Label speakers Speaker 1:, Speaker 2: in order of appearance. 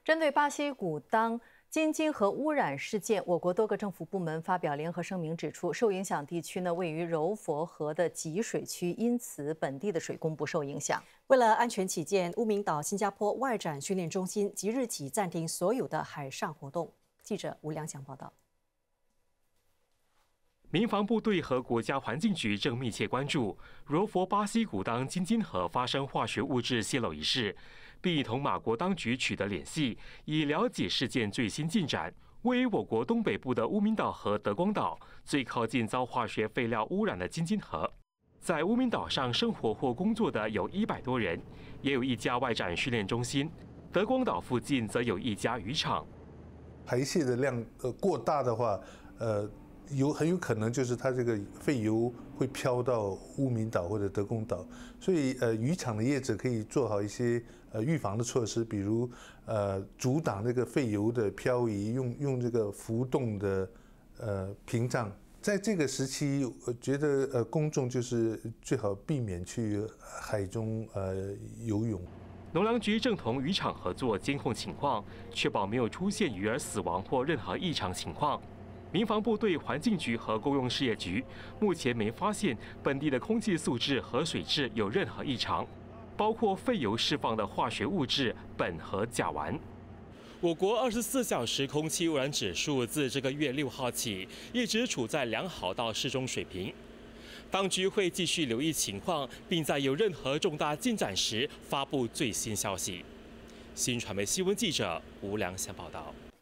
Speaker 1: 针对巴西古当金晶核污染事件，我国多个政府部门发表联合声明，指出受影响地区位于柔佛河的集水区，因此本地的水供不受影响。
Speaker 2: 为了安全起见，乌名岛新加坡外展训练中心即日起暂停所有的海上活动。记者吴良祥报道。
Speaker 3: 民防部队和国家环境局正密切关注柔佛巴西古当金晶河发生化学物质泄漏一事，并已同马国当局取得联系，以了解事件最新进展。位于我国东北部的乌名岛和德光岛，最靠近遭化学废料污染的金晶河。在乌名岛上生活或工作的有100多人，也有一家外展训练中心。德光岛附近则有一家渔场。
Speaker 4: 排泄的量过大的话，很有可能就是它这个废油会飘到乌名岛或者德公岛，所以渔场的业者可以做好一些预防的措施，比如阻挡那个废油的漂移，用这个浮动的屏障。在这个时期，我觉得公众就是最好避免去海中游泳。
Speaker 3: 农粮局正同渔场合作监控情况，确保没有出现鱼儿死亡或任何异常情况。民防部队、环境局和公用事业局目前没发现本地的空气素质和水质有任何异常，包括废油释放的化学物质苯和甲烷。我国24小时空气污染指数自这个月6号起一直处在良好到适中水平。当局会继续留意情况，并在有任何重大进展时发布最新消息。新传媒新闻记者吴良祥报道。